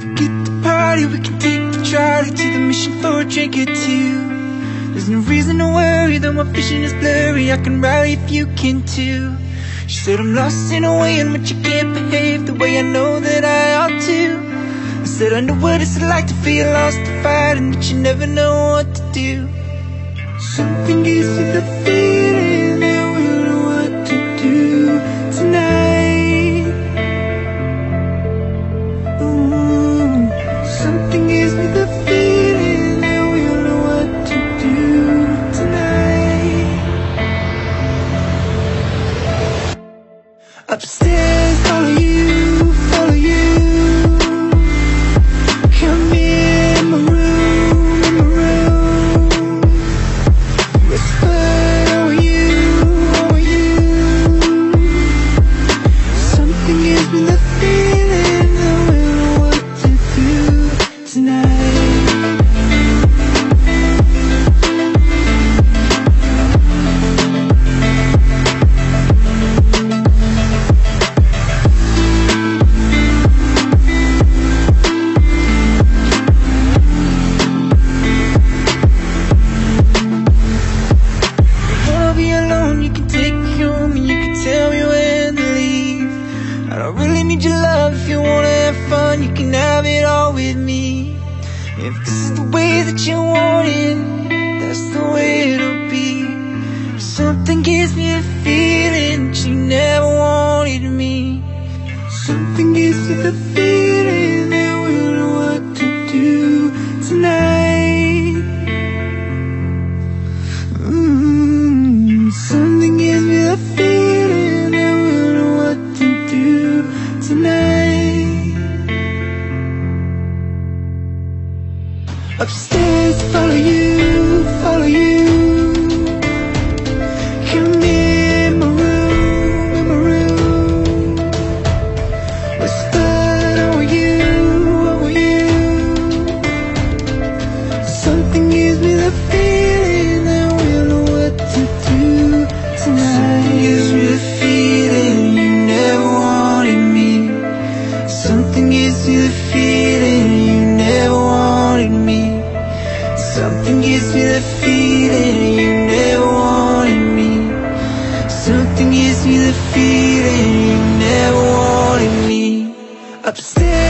Forget the party, we can take the trolley to the mission for a drink or two. There's no reason to worry, though my vision is blurry. I can rally if you can too. She said I'm lost in a way in which I can't behave the way I know that I ought to. I said I know what it's like to feel lost to fight, and that you never know what to do. Something gives me the feeling that we'll know what to do tonight. Ooh, something gives me the feeling that we'll know what to do tonight. Upstairs, follow you, follow you. Come in my room, in my room. Whisper, oh you, oh you. Something gives me the feeling that we'll know what to do tonight. If you wanna have fun, you can have it all with me. If this is the way that you want it, that's the way it'll be. Something gives me a feeling that you never wanted me. Something gives me the feeling that we'll know what to do tonight. Something gives me the feeling that we'll know what to do tonight. Upstairs, follow you, follow you. Come in my room, in my room. Whisper, oh you, oh you. Something gives me the feeling that we'll know what to do tonight. Something gives me the feeling you never wanted me. Something gives me the feeling you never wanted me. Something gives me the feeling you never wanted me. Something gives me the feeling you never wanted me. Upstairs.